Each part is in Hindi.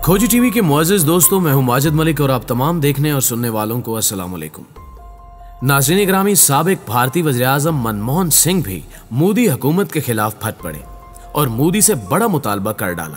खोजी टीवी के मुअज़्ज़िज़ दोस्तों, मैं हूं माजिद मलिक और आप तमाम देखने और सुनने वालों को अस्सलाम वालेकुम। नाज़रीन ग्रामी, साबिक भारतीय वज़ीर-ए-आज़म मनमोहन सिंह भी मोदी हुकूमत के खिलाफ फट पड़े और मोदी से बड़ा मुतालबा कर डाला।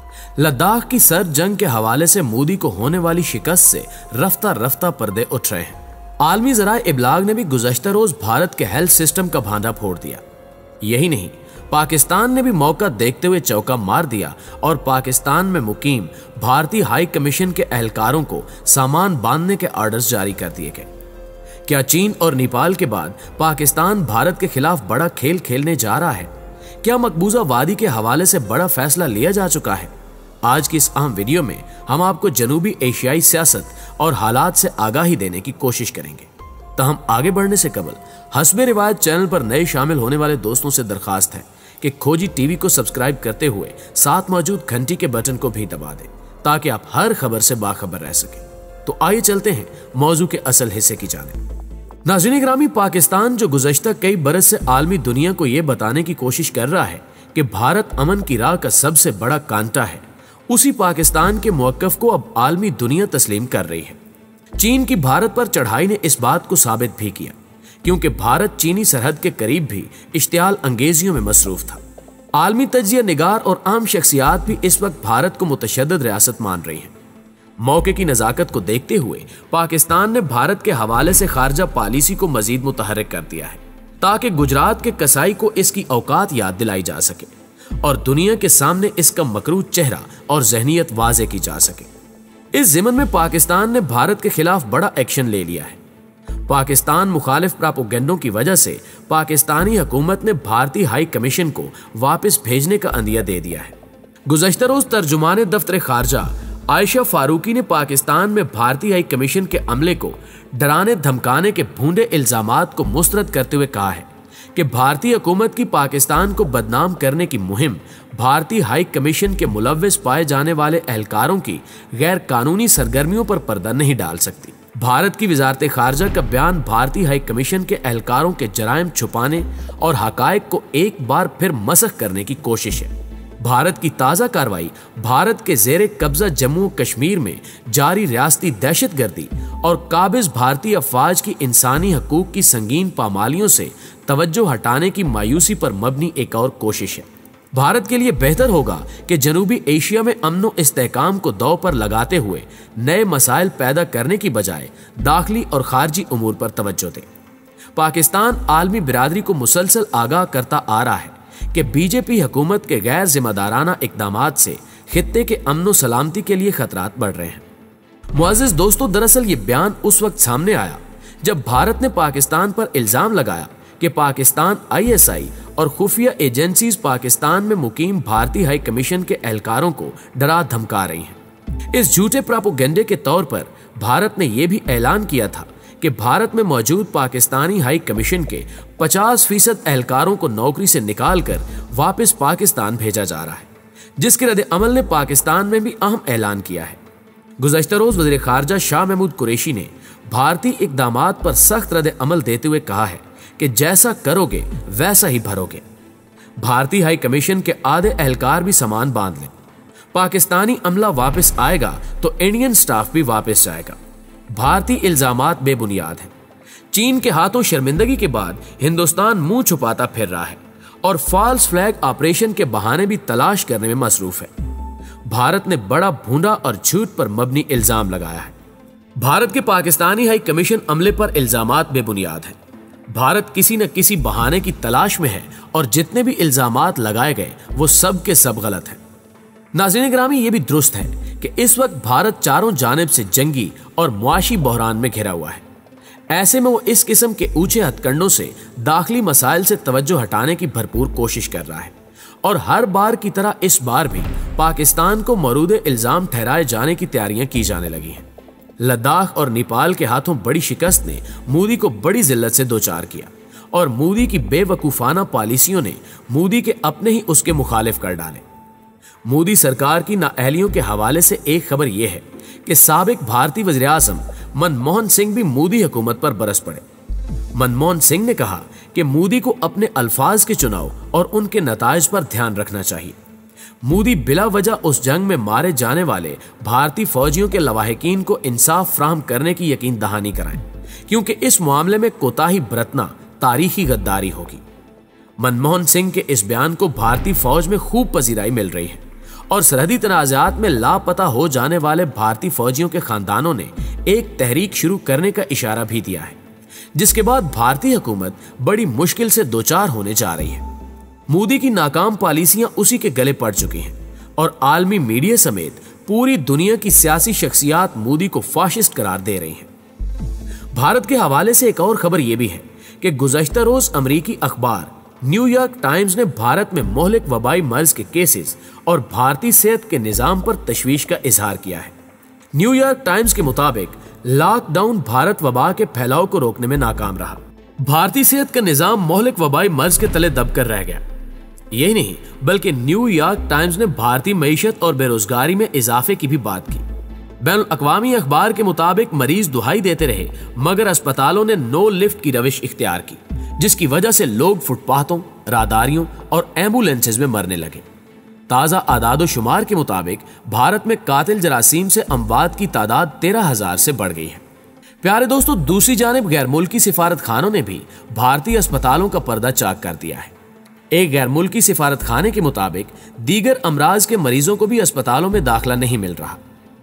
लद्दाख की सर्द जंग के हवाले से मोदी को होने वाली शिकस्त से रफ्ता रफ्ता पर्दे उठ रहे हैं। आलमी ज़राए इब्लाग ने भी गुज़श्ता रोज भारत के हेल्थ सिस्टम का भांडा फोड़ दिया। यही नहीं, पाकिस्तान ने भी मौका देखते हुए चौका मार दिया और पाकिस्तान में मुकीम भारतीय हाई कमीशन के एहलकारों को सामान बांधने के आर्डर्स जारी कर दिए गए। क्या चीन और नेपाल के बाद पाकिस्तान भारत के खिलाफ बड़ा खेल खेलने जा रहा है? क्या मकबूजा वादी के हवाले से बड़ा फैसला लिया जा चुका है? आज की इस अहम वीडियो में हम आपको जनूबी एशियाई सियासत और हालात से आगाही देने की कोशिश करेंगे। तहम आगे बढ़ने से कबल हस्बे रिवायत चैनल पर नए शामिल होने वाले दोस्तों से दरखास्त है कि खोजी टीवी को सब्सक्राइब करते हुए साथ मौजूद घंटी के बटन को भी दबा दें ताकि आप हर खबर से बाखबर रह सकें। तो आइए चलते हैं मौजू के असल हिस्से की जानिब। नाज़रीन ग्रामी, पाकिस्तान जो गुज़श्ता कई बरस से आलमी दुनिया को यह बताने की कोशिश कर रहा है कि भारत अमन की राह का सबसे बड़ा कांटा है, उसी पाकिस्तान के मौक़िफ़ को अब आलमी दुनिया तस्लीम कर रही है। चीन की भारत पर चढ़ाई ने इस बात को साबित भी किया, क्योंकि भारत चीनी सरहद के करीब भी इश्तियाल अंगेजियों में मसरूफ था। आलमी तज्जिया निगार और आम शख्सियात भी इस वक्त भारत को मुतशद्दिद रियासत मान रही हैं। मौके की नज़ाकत को देखते हुए पाकिस्तान ने भारत के हवाले से खारजा पॉलिसी को मजीद मुतहर्रिक कर दिया है ताकि गुजरात के कसाई को इसकी औकात याद दिलाई जा सके और दुनिया के सामने इसका मकरूह चेहरा और जहनियत वाज़े की जा सके। इस ज़िमन में पाकिस्तान ने भारत के खिलाफ बड़ा एक्शन ले लिया है। पाकिस्तान मुखालिफ प्रोपेगेंडों की वजह से पाकिस्तानी हुकूमत ने भारतीय हाई कमीशन को वापस भेजने का अंदिया दे दिया है। गुज़श्ता रोज तर्जुमान दफ्तर खारजा आयशा फारूकी ने पाकिस्तान में भारतीय हाई कमीशन के अमले को डराने धमकाने के भूंडे इल्जामात को मुस्तरद करते हुए कहा है कि भारतीय हुकूमत की पाकिस्तान को बदनाम करने की मुहिम भारतीय हाई कमीशन के मुलव्विस पाए जाने वाले एहलकारों की गैर कानूनी सरगर्मियों पर पर्दा नहीं डाल सकती। भारत की वजारत खारजा का बयान भारतीय हाई कमीशन के एहलकारों के जराइम छुपाने और हकायक को एक बार फिर मसख करने की कोशिश है। भारत की ताज़ा कार्रवाई भारत के जेरे कब्जा जम्मू कश्मीर में जारी रियासती दहशतगर्दी और काबिज भारतीय अफवाज की इंसानी हकूक की संगीन पामालियों से तवज्जो हटाने की मायूसी पर मबनी एक और कोशिश है। भारत के लिए बेहतर होगा कि जनूबी एशिया में अमन और इस्तेहकाम को दांव पर लगाते हुए नए मसाइल पैदा करने की बजाय दाखिली और खारजी उमूर पर तवज्जो दे। पाकिस्तान आलमी बिरादरी को मुसलसल आगाह करता आ रहा है कि बीजेपी हुकूमत के गैर जिम्मेदाराना इकदामात से खित्ते के अमन और सलामती के लिए खतरात बढ़ रहे हैं। मुअज़्ज़िज़ दोस्तों, दरअसल ये बयान उस वक्त सामने आया जब भारत ने पाकिस्तान पर इल्जाम लगाया कि पाकिस्तान ISI और खुफिया एजेंसीज पाकिस्तान में मुकीम भारतीय हाई कमीशन के एहलकारों को डरा धमका रही हैं। इस झूठे प्रोपेगेंडे के तौर पर भारत ने यह भी ऐलान किया था कि भारत में मौजूद पाकिस्तानी हाई कमीशन के 50% एहलकारों को नौकरी से निकालकर वापस पाकिस्तान भेजा जा रहा है, जिसके रद्द अमल ने पाकिस्तान में भी अहम ऐलान किया है। गुज़श्ता रोज वज़ीर खारजा शाह महमूद कुरैशी ने भारतीय इकदामात पर सख्त रद्द अमल देते हुए कहा है कि जैसा करोगे वैसा ही भरोगे। भारतीय हाई कमीशन के आधे एहलकार भी सामान बांध लें। पाकिस्तानी अमला वापस आएगा तो इंडियन स्टाफ भी वापस जाएगा। भारतीय इल्जामात बेबुनियाद हैं। चीन के हाथों शर्मिंदगी के बाद हिंदुस्तान मुंह छुपाता फिर रहा है और फॉल्स फ्लैग ऑपरेशन के बहाने भी तलाश करने में मसरूफ है। भारत ने बड़ा भूंडा और झूठ पर मबनी इल्जाम लगाया है। भारत के पाकिस्तानी हाई कमीशन अमले पर इल्जामात बेबुनियाद हैं। भारत किसी न किसी बहाने की तलाश में है और जितने भी इल्जामात लगाए गए वो सब के सब गलत हैं। नाज़रीन ग्रामी, ये भी दुरुस्त है कि इस वक्त भारत चारों जानिब से जंगी और मुआशी बहरान में घिरा हुआ है। ऐसे में वो इस किस्म के ऊंचे हथकंडों से दाखिली मसाइल से तवज्जो हटाने की भरपूर कोशिश कर रहा है और हर बार की तरह इस बार भी पाकिस्तान को मरूद इल्जाम ठहराए जाने की तैयारियां की जाने लगी हैं। लद्दाख और नेपाल के हाथों बड़ी शिकस्त ने मोदी को बड़ी जिल्लत से दोचार किया और मोदी की बेवकूफ़ाना पॉलिसियों ने मोदी के अपने ही उसके मुखालिफ कर डाले। मोदी सरकार की नाअहलियों के हवाले से एक खबर यह है कि साबिक भारतीय वज़ीर-ए-आज़म मनमोहन सिंह भी मोदी हुकूमत पर बरस पड़े। मनमोहन सिंह ने कहा कि मोदी को अपने अल्फाज के चुनाव और उनके नताइज पर ध्यान रखना चाहिए। मोदी बिला वजह उस जंग में मारे जाने वाले भारतीय फौजियों के लवाहिकीन को इंसाफ फ्राहम करने की यकीन दहानी कराएं, क्योंकि इस मामले में कोताही बरतना तारीखी गद्दारी होगी। मनमोहन सिंह के इस बयान को भारतीय फौज में खूब पजीराई मिल रही है और सरहदी तनाज़ात में लापता हो जाने वाले भारतीय फौजियों के खानदानों ने एक तहरीक शुरू करने का इशारा भी दिया है, जिसके बाद भारतीय हुकूमत बड़ी मुश्किल से दो चार होने जा रही है। मोदी की नाकाम पॉलिसियां उसी के गले पड़ चुकी हैं और आलमी मीडिया समेत पूरी दुनिया की सियासी शख्सियात मोदी को फाशिस्ट करार दे रही हैं। भारत के हवाले से एक और खबर यह भी है कि गुज़श्ता रोज अमरीकी अखबार न्यूयॉर्क टाइम्स ने भारत में मोहलिक वबाई मर्ज के केसेस और भारतीय सेहत के निजाम पर तशवीश का इजहार किया है। न्यूयॉर्क टाइम्स के मुताबिक लॉकडाउन भारत वबा के फैलाव को रोकने में नाकाम रहा। भारतीय सेहत का निजाम मोहलिक वबाई मर्ज के तले दबकर रह गया। यही नहीं बल्कि न्यूयॉर्क टाइम्स ने भारतीय मईशत और बेरोजगारी में इजाफे की भी बात की। बैनुल अक़वामी अखबार के मुताबिक मरीज दुहाई देते रहे मगर अस्पतालों ने नो लिफ्ट की रविश इख्तियार की, जिसकी वजह से लोग फुटपाथों, राहदारियों और एम्बुलेंसेज में मरने लगे। ताज़ा आदादो शुमार के मुताबिक भारत में कातिल जरासीम से अमवात की तादाद 13,000 से बढ़ गई है। प्यारे दोस्तों, दूसरी जानिब गैर मुल्की सिफारत खानों ने भी भारतीय अस्पतालों का पर्दा चाक कर दिया है। एक गैर मुल्की सिफारत खाने के मुताबिक दीगर अमराज के मरीजों को भी अस्पतालों में दाखिला नहीं मिल रहा।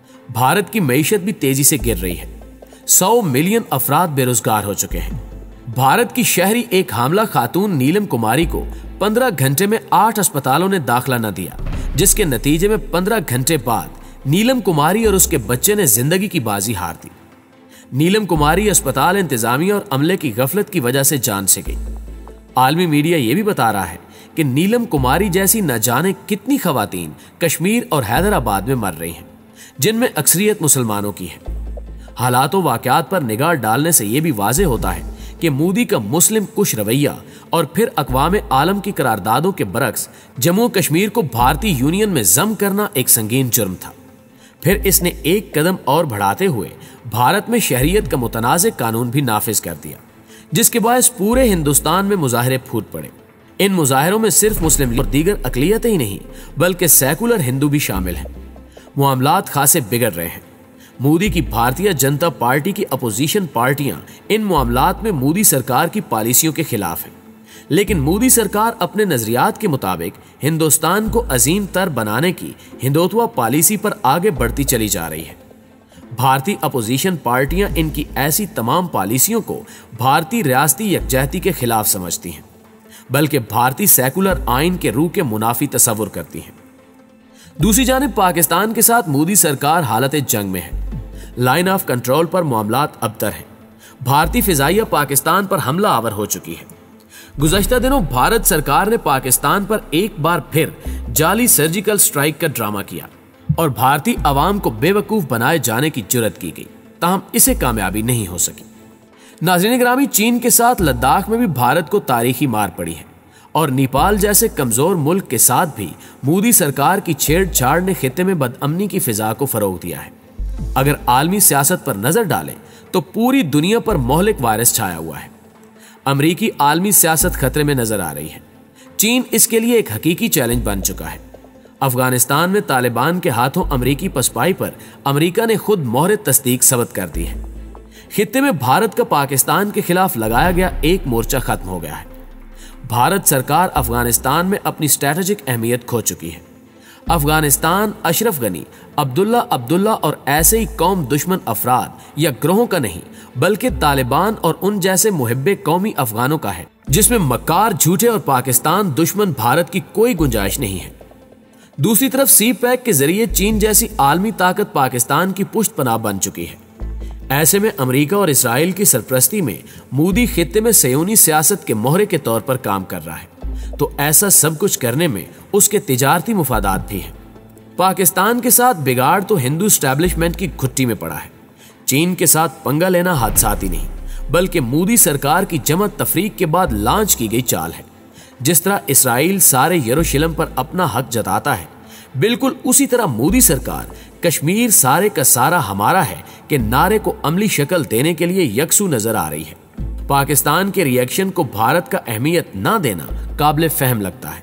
भारत की मईशत भी तेजी से गिर रही है। 100 मिलियन अफराद बेरोजगार हो चुके हैं। भारत की शहरी एक हामला खातून नीलम कुमारी को 15 घंटे में 8 अस्पतालों ने दाखिला न दिया, जिसके नतीजे में 15 घंटे बाद नीलम कुमारी और उसके बच्चे ने जिंदगी की बाजी हार दी। नीलम कुमारी अस्पताल इंतजामिया और अमले की गफलत की वजह से जान से गई। आलमी मीडिया यह भी बता रहा है कि नीलम कुमारी जैसी न जाने कितनी खवातीन कश्मीर और हैदराबाद में मर रही हैं, जिनमें अक्सरियत मुसलमानों की है। हालातों वाकयात पर निगाह डालने से यह भी वाज़ेह होता है कि मोदी का मुस्लिम कुश रवैया और फिर अक़वाम आलम की करारदादों के बरक्स जम्मू कश्मीर को भारतीय यूनियन में जम करना एक संगीन जुर्म था। फिर इसने एक कदम और बढ़ाते हुए भारत में शहरियत का मुतनाज़ कानून भी नाफिज कर दिया, जिसके बायस पूरे हिंदुस्तान में मुजाहरे फूट पड़े। इन मुजाहरों में सिर्फ मुस्लिम और दीगर अक़लियतें ही नहीं बल्कि सेकुलर हिंदू भी शामिल हैं। मामलात खासे बिगड़ रहे हैं। मोदी की भारतीय जनता पार्टी की अपोजिशन पार्टियां इन मामलात में मोदी सरकार की पॉलिसियों के खिलाफ हैं, लेकिन मोदी सरकार अपने नजरियात के मुताबिक हिंदुस्तान को अजीम तर बनाने की हिंदुत्व पॉलिसी पर आगे बढ़ती चली जा रही है। भारतीय अपोजिशन पार्टियां इनकी ऐसी तमाम पॉलिसियों को भारतीय रियासती यकजहती के खिलाफ समझती हैं, बल्कि भारतीय सेकुलर आइन के रूह के मुनाफी तस्वुर करती हैं। दूसरी जानिब पाकिस्तान के साथ मोदी सरकार हालत जंग में है। लाइन ऑफ कंट्रोल पर मामलात अबतर हैं। भारतीय फिजाइया पाकिस्तान पर हमला आवर हो चुकी है। गुज़श्ता दिनों भारत सरकार ने पाकिस्तान पर एक बार फिर जाली सर्जिकल स्ट्राइक का ड्रामा किया और भारतीय अवाम को बेवकूफ बनाए जाने की जुर्रत की गई, ताहम इसे कामयाबी नहीं हो सकी। नाज़रीन गिरामी, चीन के साथ लद्दाख में भी भारत को तारीखी मार पड़ी है और नेपाल जैसे कमजोर मुल्क के साथ भी मोदी सरकार की छेड़छाड़ ने खित्ते में बदअमनी की फिजा को फरोग दिया है। अगर आलमी सियासत पर नजर डालें तो पूरी दुनिया पर मोहलिक वायरस छाया हुआ है। अमरीकी आलमी सियासत खतरे में नजर आ रही है। चीन इसके लिए एक हकीकी चैलेंज बन चुका है। अफगानिस्तान में तालिबान के हाथों अमरीकी पसपाई पर अमरीका ने खुद मोहर तस्दीक सबत कर दी है। खित्ते में भारत का पाकिस्तान के खिलाफ लगाया गया एक मोर्चा खत्म हो गया है। भारत सरकार अफगानिस्तान में अपनी स्ट्रैटेजिक अहमियत खो चुकी है। अफगानिस्तान अशरफ गनी, अब्दुल्ला और ऐसे ही कौम दुश्मन अफराद या ग्रोहों का नहीं बल्कि तालिबान और उन जैसे मुहिब्बे कौमी अफगानों का है, जिसमें मक्कार, झूठे और पाकिस्तान दुश्मन भारत की कोई गुंजाइश नहीं है। दूसरी तरफ सी पैक के जरिए चीन जैसी आलमी ताकत पाकिस्तान की पुष्ट पनाह बन चुकी है। ऐसे में अमेरिका और इसराइल की सरपरस्ती में मोदी खित्ते में सयोनी सियासत के मोहरे के तौर पर काम कर रहा है, तो ऐसा सब कुछ करने में उसके तिजारती मुफादात भी हैं। पाकिस्तान के साथ बिगाड़ तो हिंदू एस्टैब्लिशमेंट की घुट्टी में पड़ा है। चीन के साथ पंगा लेना हादसात ही नहीं बल्कि मोदी सरकार की जमत तफरीक के बाद लॉन्च की गई चाल है। जिस तरह इसराइल सारे यरूशलेम पर अपना हक जताता है, बिल्कुल उसी तरह मोदी सरकार कश्मीर सारे का सारा हमारा है के नारे को अमली शक्ल देने के लिए यकसू नजर आ रही है। पाकिस्तान के रिएक्शन को भारत का अहमियत ना देना काबिल फहम लगता है,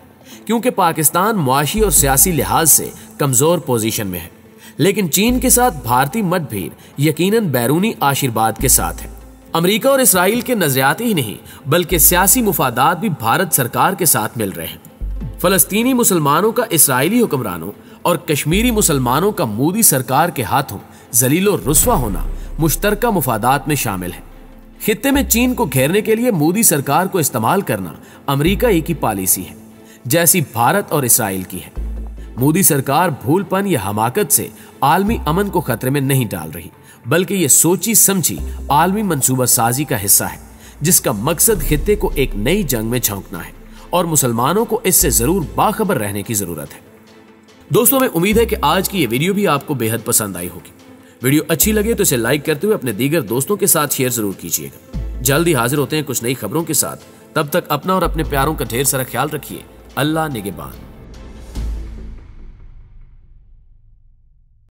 क्योंकि पाकिस्तान मुआशी और सियासी लिहाज से कमजोर पोजीशन में है। लेकिन चीन के साथ भारतीय मतभेद यकीनन बैरूनी आशीर्वाद के साथ है। अमेरिका और इसराइल के नजरियाती ही नहीं बल्कि सियासी मुफादात भी भारत सरकार के साथ मिल रहे हैं। फलस्तीनी मुसलमानों का इसराइली हुक्मरानों और कश्मीरी मुसलमानों का मोदी सरकार के हाथों जलीलो रुस्वा होना मुश्तरका मुफादात में शामिल है। खित्ते में चीन को घेरने के लिए मोदी सरकार को इस्तेमाल करना अमेरिका ही की पॉलिसी है, जैसी भारत और इसराइल की है। मोदी सरकार भूलपन या हमाकत से आलमी अमन को खतरे में नहीं डाल रही, बल्कि ये सोची समझी आलमी मंसूबा साजी का हिस्सा है, जिसका मकसद खित्ते को एक नई जंग में झोंकना है और मुसलमानों को इससे जरूर बाखबर रहने की जरूरत है। दोस्तों, हमें उम्मीद है कि आज की ये वीडियो भी आपको बेहद पसंद आई होगी। वीडियो अच्छी लगे तो इसे लाइक करते हुए अपने दीगर दोस्तों के साथ शेयर जरूर कीजिएगा। जल्दी हाजिर होते हैं कुछ नई खबरों के साथ। तब तक अपना और अपने प्यारों का ढेर सारा ख्याल रखिए। अल्लाह निगहबान।